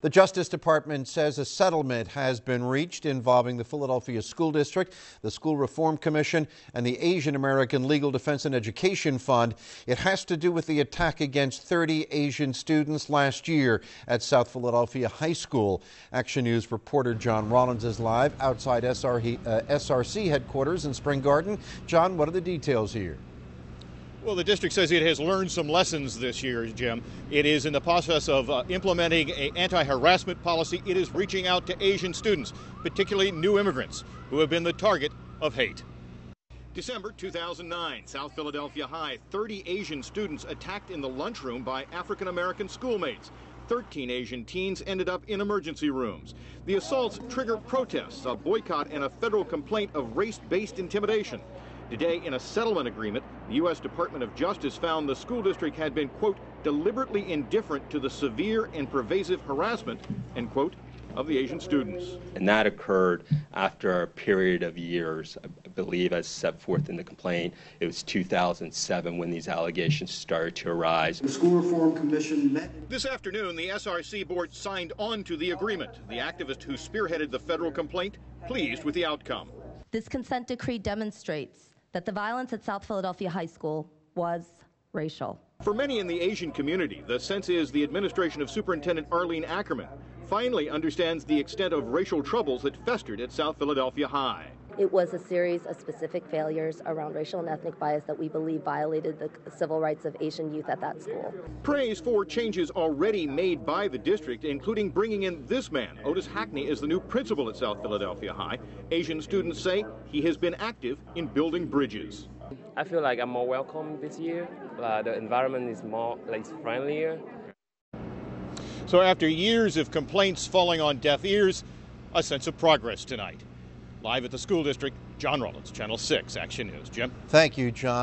The Justice Department says a settlement has been reached involving the Philadelphia School District, the School Reform Commission, and the Asian American Legal Defense and Education Fund. It has to do with the attack against 30 Asian students last year at South Philadelphia High School. Action News reporter John Rollins is live outside SRC headquarters in Spring Garden. John, what are the details here? Well, the district says it has learned some lessons this year, Jim. It is in the process of implementing an anti-harassment policy. It is reaching out to Asian students, particularly new immigrants, who have been the target of hate. December 2009, South Philadelphia High, 30 Asian students attacked in the lunchroom by African-American schoolmates. 13 Asian teens ended up in emergency rooms. The assaults triggered protests, a boycott, and a federal complaint of race-based intimidation. Today, in a settlement agreement, the U.S. Department of Justice found the school district had been, quote, deliberately indifferent to the severe and pervasive harassment, end quote, of the Asian students. And that occurred after a period of years, I believe, as set forth in the complaint. It was 2007 when these allegations started to arise. The School Reform Commission met. This afternoon, the SRC board signed on to the agreement. The activist who spearheaded the federal complaint pleased with the outcome. This consent decree demonstrates that the violence at South Philadelphia High School was racial. For many in the Asian community, the sense is the administration of Superintendent Arlene Ackerman finally understands the extent of racial troubles that festered at South Philadelphia High. It was a series of specific failures around racial and ethnic bias that we believe violated the civil rights of Asian youth at that school. Praise for changes already made by the district, including bringing in this man. Otis Hackney is the new principal at South Philadelphia High. Asian students say he has been active in building bridges. I feel like I'm more welcome this year. The environment is more friendlier. So after years of complaints falling on deaf ears, a sense of progress tonight. Live at the school district, John Rollins, Channel 6 Action News. Jim? Thank you, John.